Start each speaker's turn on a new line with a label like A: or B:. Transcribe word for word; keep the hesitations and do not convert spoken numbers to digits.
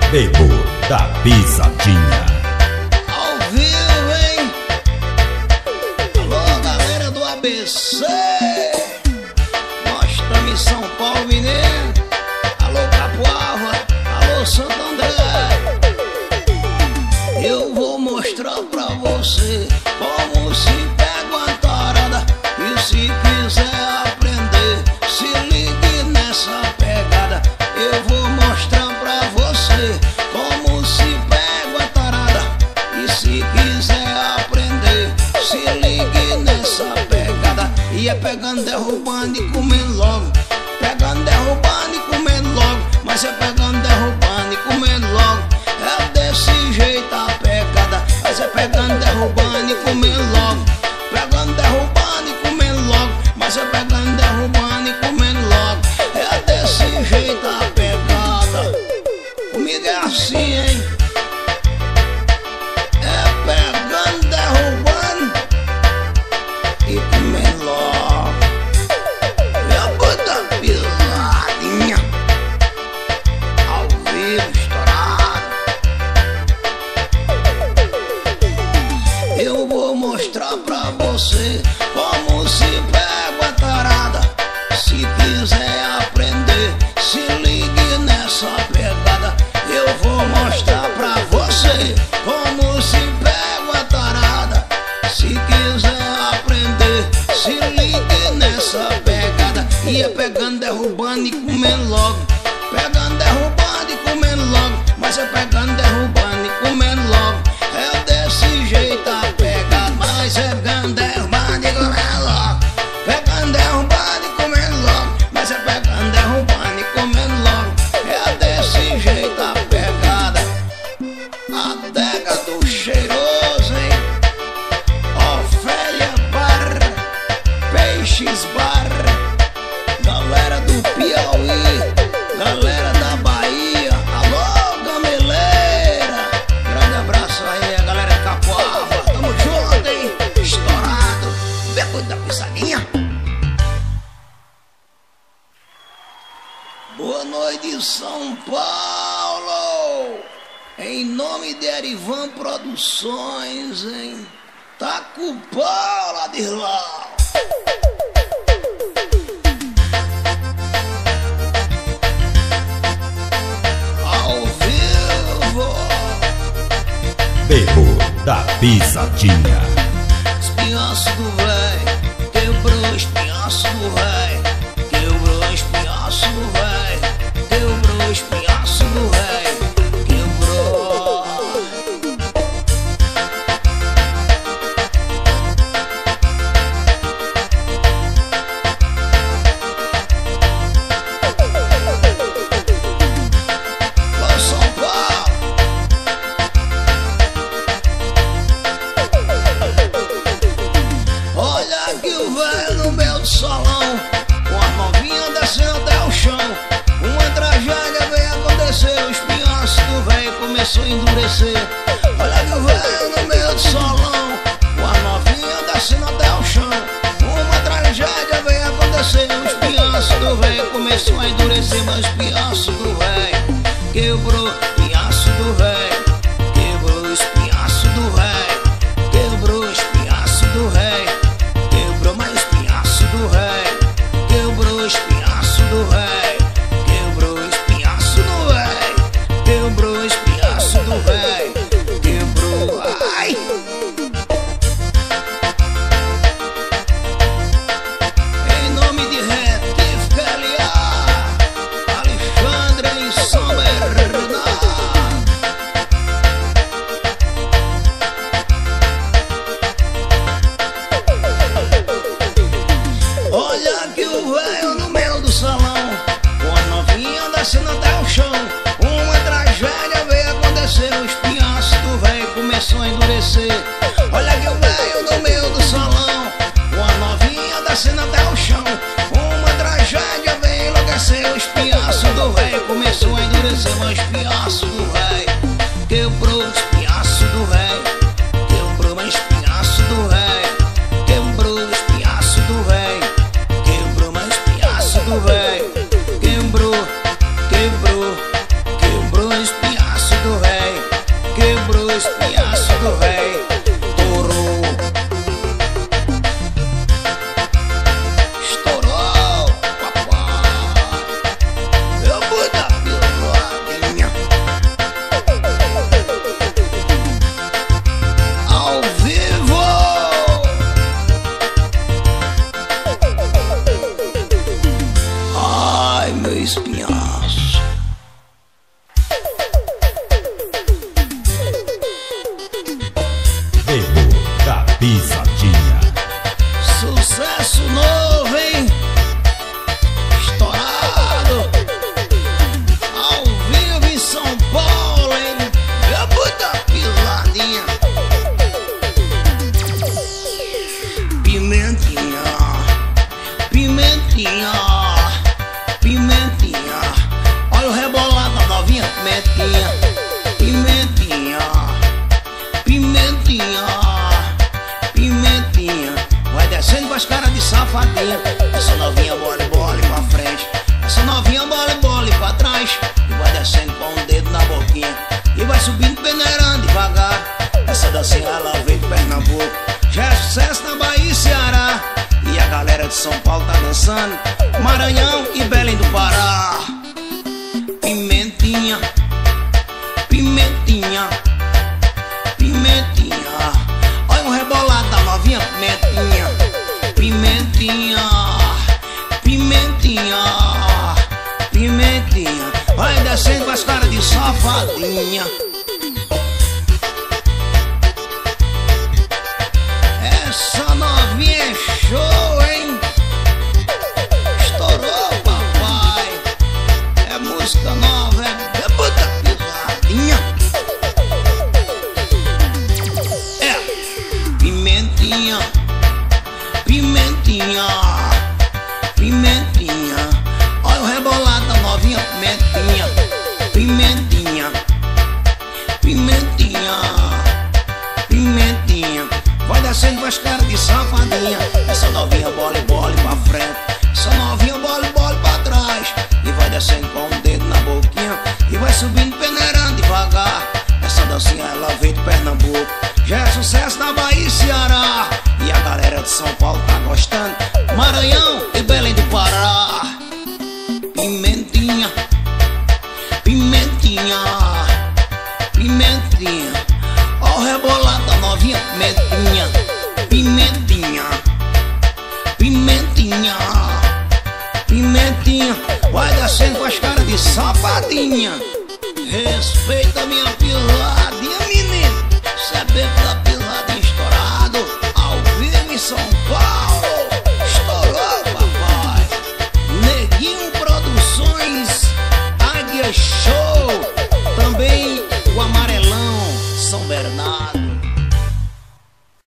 A: Bebo da Pisadinha.
B: Ao vivo, hein? Alô, galera do A B C. Nós estamos em São Paulo, Mineiro. Alô, Capoava. Alô, Santo André. Eu vou mostrar pra você como se pega uma tarada. E se quiser aprender, se ligue nessa pegada. Eu vou mostrar pra você como se pega uma tarada. E se quiser aprender, se ligue nessa pegada. E é pegando, derrubando e comendo logo. Pegando, derrubando e comendo logo. Mas é pegando, derrubando e comendo logo. É desse jeito a pegada. Mas é pegando, derrubando e comendo logo. Pegando, derrubando e comendo logo. Mas é pegando, derrubando e comendo logo. É desse jeito a pegada. Comigo é assim, hein? É pegando, derrubando e comendo logo. É a banda Pisadinha. Ao vivo, estourado. Eu vou mostrar pra você como se pega a tarada. Se quiser aprender, se ligue nessa pegada. Eu vou mostrar pra você como se pega a tarada. Se quiser aprender, se ligue nessa pegada. E é pegando, derrubando e comendo logo. Pegando, derrubando e comendo logo. Mas é pegando, derrubando e comendo logo. É desse jeito a pegada. Mas é pegando, derrubando e comendo logo. Pegando, derrubando e comendo logo. Mas é pegando, derrubando e comendo logo. É desse jeito a pegada. A adega do cheiroso, hein? Ofélia Bar, Peixes Bar. Galera do Piauí, galera da Bahia. Alô, Gameleira. Grande abraço aí, a galera de Capoava. Tamo junto, hein? Estourado. Bebo da Pisadinha. Boa noite, São Paulo. Em nome de Erivan Produções, hein? Tá com o pau, Ladislau. Ao vivo.
A: Bebo da Pisadinha.
B: Espinhaço do véi, quebrou o espinhaço do véi. Quebrou o espinhaço do véi. Quebrou o espinhaço do véi. Quebrou. Ô São Paulo. Olha aqui o velho no meio do salão, com a novinha descendo até o chão. Uma tragédia veio acontecer, o espinhaço do velho começou a endurecer. Olha aqui o velho no meio do salão, com a novinha descendo até o chão. Uma tragédia veio acontecer, o espinhaço do velho começou a endurecer. Mas o espinhaço do velho quebrou, o espinhaço do velho quebrou, o espinhaço do velho quebrou, o espinhaço do velho quebrou, mais espinhaço do velho quebrou, o espinhaço do velho quebrou, o espinhaço do velho quebrou, o espinhaço do velho quebrou. Ai! Em nome de Retífica L A, Alexandre e São Bernardo. Olha que o velho no meio do salão, com a novinha descendo até o chão. Uma tragédia veio acontecer, o espinhaço do velho começou a endurecer. Olha que o velho no meio do salão, com a novinha descendo até o chão. Uma tragédia veio enlouquecer, o espinhaço do velho começou a endurecer. Mas o espinhaço do velho quebrou, o espinhaço do velho quebrou, mas o espinhaço do velho quebrou, o espinhaço do velho quebrou, mas o espinhaço do velho quebrou, quebrou, quebrou o espinhaço. espinhaço.
A: Demo da Pisadinha.
B: Sucesso novo, hein? Estourado. Ao vivo em São Paulo, hein? É muita pisadinha. Pimentinha, pimentinha, pimentinha. Olha o rebolado da novinha, pimentinha, pimentinha, pimentinha, pimentinha. Vai descendo com as caras de safadinha. Essa novinha bole, bole pra frente, essa novinha bole, bole pra trás. E vai descendo com um dedo na boquinha e vai subindo peneirando devagar. Essa dancinha ela veio de Pernambuco, já é sucesso na Bahia e Ceará. E a galera de São Paulo tá dançando, Maranhão e Belém do Pará. Pimentinha, pimentinha, pimentinha. Olha o rebolado da novinha, pimentinha, pimentinha, pimentinha, pimentinha. Vai descendo com as caras de safadinha. Essa novinha é show, hein? Estourou, papai. É música nova, é, é muita pisadinha. É pimentinha, pimentinha, pimentinha. Olha o rebolado da novinha, pimentinha, pimentinha, pimentinha, pimentinha. Vai descendo com as caras de safadinha. Essa novinha bole, bole pra frente, essa novinha bole, bole pra trás. E vai descendo com um dedo na boquinha e vai subindo peneirando devagar. Essa dancinha ela veio de Pernambuco, já é sucesso na Bahia e Ceará. E a galera de São Paulo tá gostando, Maranhão e Belém do Pará. Pimentinha, pimentinha, pimentinha. Ó o rebolado da novinha, pimentinha, pimentinha, pimentinha, pimentinha. Vai descendo com as caras de safadinha. Respeita minha pisadinha, menino. Cê é beco da pisadinha estourado. Ao vivo em São Paulo. Estourou, papai. Neguinho Produções, Águia Show.